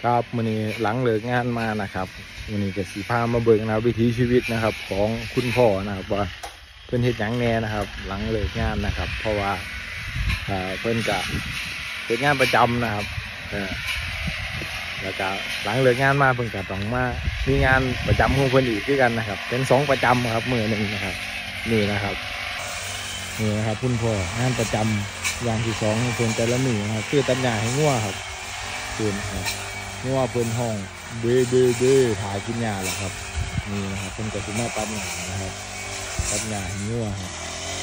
ครับมื้อนี้หลังเลิกงานมานะครับมื้อนี้ก็สิพามาเบิ่งนะครับวิถีชีวิตนะครับของคุณพ่อนะครับว่าเพิ่นเฮ็ดหยังแน่นะครับ หลังเลิกงานนะครับ เพราะว่าเพิ่นก็เฮ็ดงานประจำนะครับแล้วก็หลังเลิกงานมาเพิ่นก็ต้องมามีงานประจำของเพิ่นอีกคือกันนะครับ เป็น2ประจำครับมื้อหนึงนะครับนี่นะครับคุณพ่องานประจำอย่างที่2ของเพิ่นแต่ละมื้อนะครับคือตัดหญ้าให้งัวครับเพิ่นครับงัวเพิ่นห้องเบ้ถ่ายกินหญ้าแหละครับนี่นะครับเพิ่นก็สิมาตัดหญ้านะครับตัดหญ้าให้งัวครับ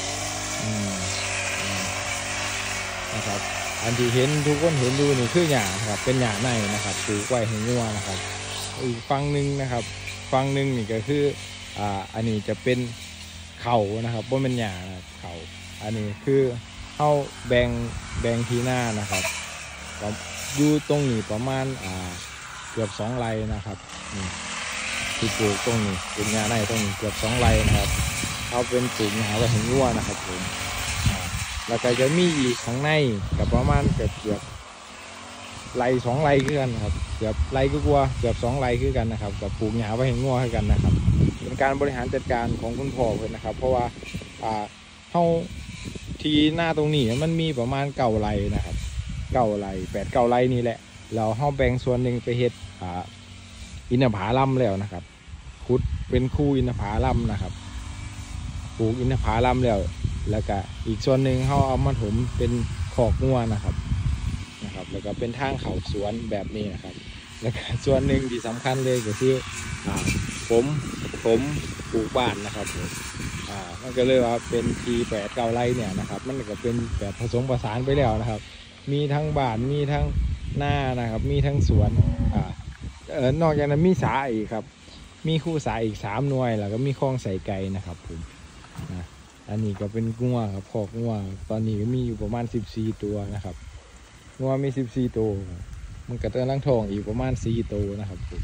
นะครับอันที่เห็นทุกคนเห็นดูนี่คือหญ้าครับเป็นหญ้าในนะครับปลูกไว้ให้งัวนะครับอีกฝั่งนึงนะครับฝั่งนึงนี่ก็คืออันนี้จะเป็นเขานะครับบ่แม่นหญ้านะครับเขาอันนี้คือเฮาแบ่งที่หน้านะครับอยู่ตรงนี้ประมาณเกือบ2 ไร่นะครับนี่ที่ปลูกตรงนี้เป็นหญ้าในตรงนี้เกือบ2 ไร่นะครับเอาเป็นปลูกหญ้าไว้ให้งัวนะครับผมแล้วก็จะมีอีกข้างในกับประมาณเกือบไร่2 ไร่คือกันครับเกือบไร่ก็กลัวเกือบ2 ไร่คือกันนะครับกับปลูกหญ้าไว้ให้งัวคือกันนะครับเป็นการบริหารจัดการของคุณพ่อเพิ่นนะครับเพราะว่าเฮาที่หน้าตรงนี้มันมีประมาณ9 ไร่นะครับ9 ไร่8 9 ไร่นี่แหละเราเฮาแบ่งส่วนหนึ่งไปเฮ็ดอินทผลัมแล้วนะครับขุดเป็นคู่อินทผลัมนะครับปลูกอินทผลัมแล้วก็อีกส่วนหนึ่งเฮาเอามาถมเป็นคอกงัวนะครับแล้วก็เป็นทางเข้าสวนแบบนี้นะครับแล้วก็ส่วนหนึ่งที่สำคัญเลยก็คือผมปลูกบ้านนะครับมันก็เลยว่าเป็นที8 9 ไร่เนี่ยนะครับมันก็เป็นแบบผสมผสานไปแล้วนะครับมีทั้งบ้านมีทั้งหน้านะครับมีทั้งสวนนอกจากนั้นมีสาอีกครับมีคู่สาอีก3 หน่วยแล้วก็มีคลองใส่ไก่นะครับผมอันนี้ก็เป็นงัวครับคอกงัวตอนนี้ก็มีอยู่ประมาณ14 ตัวนะครับงัวมี14 ตัวมันก็กำลังท้องอีกประมาณ4 ตัวนะครับผม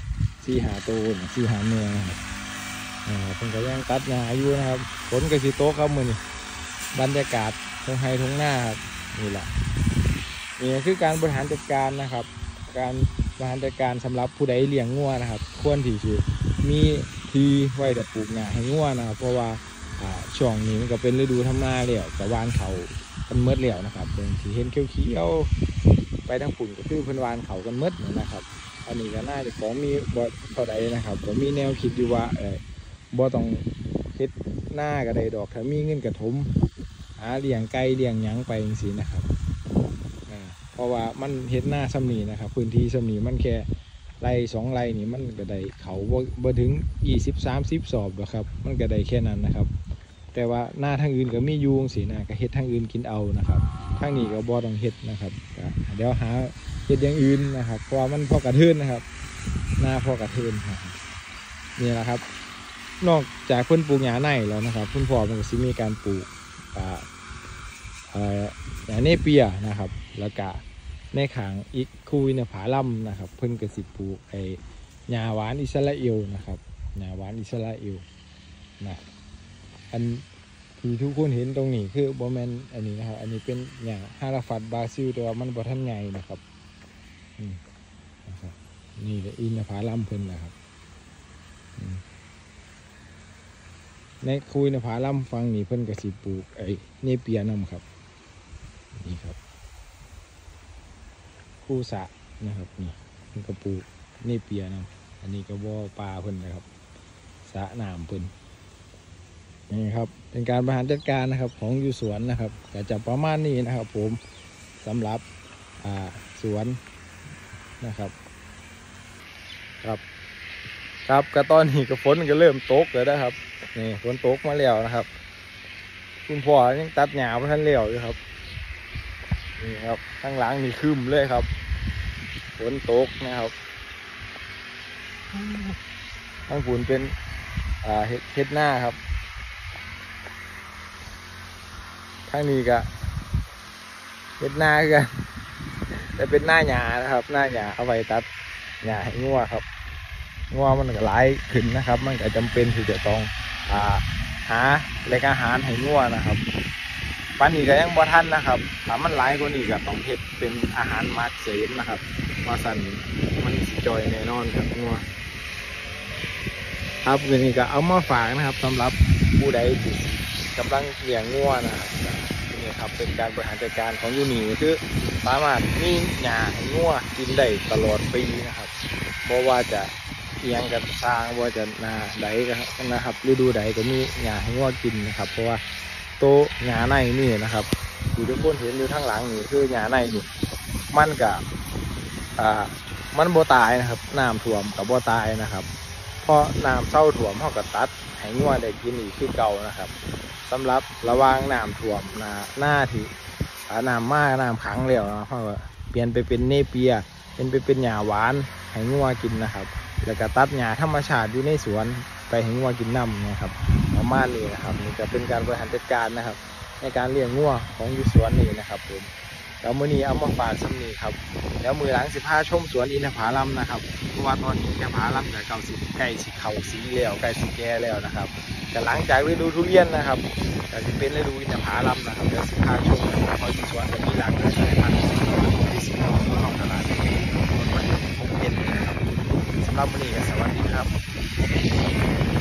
4-5 ตัว4-5 เนื้อนะครับเพิ่นก็ยังตัดหญ้าอยู่นะครับฝนก็สิตกครับมื้อนี้บรรยากาศทงไร่ทงนาครับนี่แหละนี่คือการบริหารจัดการนะครับการบริหารจัดการสำหรับผู้ใดเลี้ยงงัวนะครับควรที่จะมีที่ไว้ปลูกหญ้าให้งัวนะครับเพราะว่าช่วงนี้มันก็เป็นฤดูทำนาแล้วก็วานเขากันเมดแล้วนะครับเป็นที่เห็นเขียวๆไปทั้งฝุ่นก็คือเพิ่นวานเขากันเมดนะครับอันนี้ก็น่าจะของมีบ่เท่าใดนะครับผมมีแนวคิดอยู่ว่าบ่ต้องเฮ็ดหน้าก็ได้ดอกถ้ามีเงินกระถมเลี้ยงไก่เลี้ยงหยังไปจังซี่นะครับเพราะว่ามันเฮ็ดหน้าซ้ำนี้นะครับพื้นที่ซ้ำนี้มันแค่ไร่2 ไร่นี่มันก็ได้เขาบ่ถึง20-30 สอบหรอกครับมันก็ได้แค่นั้นนะครับแต่ว่าหน้าทางอื่นก็มีอยู่จังซี่นะก็เฮ็ดทางอื่นกินเอานะครับทางนี้ก็บ่ต้องเฮ็ดนะครับเดี๋ยวหาเฮ็ดอย่างอื่นนะครับเพราะว่ามันพอกระเทือนนะครับหน้าพอกระเทือนครับนี่แหละครับนอกจากเพิ่นปลูกหญ้าในแล้วนะครับคุณพ่อมันก็สิมีการปลูกหญ้าเนเปียนะครับแล้วก็ในขางอีกคูอินทผลัมนะครับเพิ่นก็สิปลูกหญ้าหวานอิสราเอลนะครับหญ้าหวานอิสราเอลนะอันที่ทุกคนเห็นตรงนี้คือบ่แม่นอันนี้นะครับอันนี้เป็นหญ้าฮาราฟัดบราซิลแต่ว่ามันบ่ทันใหญ่นะครับนี่แหละอินทผลัมเพิ่นนะครับในคูอินทผลัมฟังนี่เพิ่นก็สิปลูกเนเปียนำครับนี่ครับคู่สะนะครับนี่เพิ่นก็ปลูกเนเปียนำอันนี้ก็บ่อปลาเพิ่นนะครับสระน้ำเพิ่นนี่ครับเป็นการบริหารจัดการนะครับของอยู่สวนนะครับก็จะประมาณนี้นะครับผมสำหรับสวนนะครับครับก็ตอนนี้ก็ฝนก็เริ่มตกแล้วนะครับนี่ฝนตกมาแล้วนะครับคุณพ่อยังตัดหญ้าบ่ทันแล้วอยู่ครับนี่ครับข้างหลังนี่ครึ้มเลยครับฝนตกนะครับข้างฝุ่นเป็นเฮ็ดหน้าครับข้างนี้ก็เฮ็ดหน้ากันแต่เป็นหน้าหญ้านะครับหน้าหญ้าเอาไว้ตัดหญ้าให้งัวครับงัวมันก็หลายขึ้นนะครับมันก็จำเป็นที่จะต้องหาแหล่งอาหารให้งัวนะครับปันนี้ก็ยังบ่ทันนะครับถ้ามันหลายกว่านี้ก็ต้องเฮ็ดเป็นอาหารมัดเสริมนะครับว่าสั่นมันสิจอยแน่นอนครับงัวครับวันนี้ก็เอามาฝากนะครับสำหรับผู้ใดที่กำลังเลี้ยงงัวนะครับนี่ครับเป็นการบริหารจัดการของยูนี่คือสามารถมีหญ้าให้งัวกินได้ตลอดปีนะครับเพราะว่าจะเอียงกันสร้างว่าจะนาใดก็นะครับฤดูใดก็มีหญ้าให้งัวกินนะครับเพราะว่าโตหญ้าในนี่นะครับที่ทุกคนเห็นอยู่ข้างหลังนี่คือหญ้าในนี่มันกับมันบ่ตายนะครับน้ำท่วมกับบ่ตายนะครับเพราะน้ำเศร้าท่วมเขาก็ตัดให้งัวได้กินอีกคือเก่านะครับสำหรับระหว่างน้ำท่วมหน้าที่น้ำมากน้ำขังแล้วนะเขาก็เปลี่ยนไปเป็นเนเปียเป็นหญ้าหวานให้งัวกินนะครับแล้วก็ตัดหญ้าธรรมชาติอยู่ในสวนไปให้งัวกินน้ำนะครับประมาณนี้นะครับนี่ก็เป็นการบริหารจัดการนะครับในการเลี้ยงงัวของอยู่สวนนี่นะครับผมแล้วมื้อนี้เอามาฝากซ้ำนี้ครับแล้วมือหลัง15ชมสวนอินทผลัมนะครับเพราะว่าตอนนี้อินทผลัมกับใกล้สิเข้าสีแล้วใกล้สิแก่แล้วนะครับแต่หลังจากฤดูทุเรียนนะครับก็จะเป็นฤดูอินทผลัมนะครับแล้ว15ชมพอสวนจะมีหลากหลายสายพันธุ์ที่สิเข้าท้องตลาดผมเห็นนะครับสำหรับวันนี้ก็สวัสดีครับ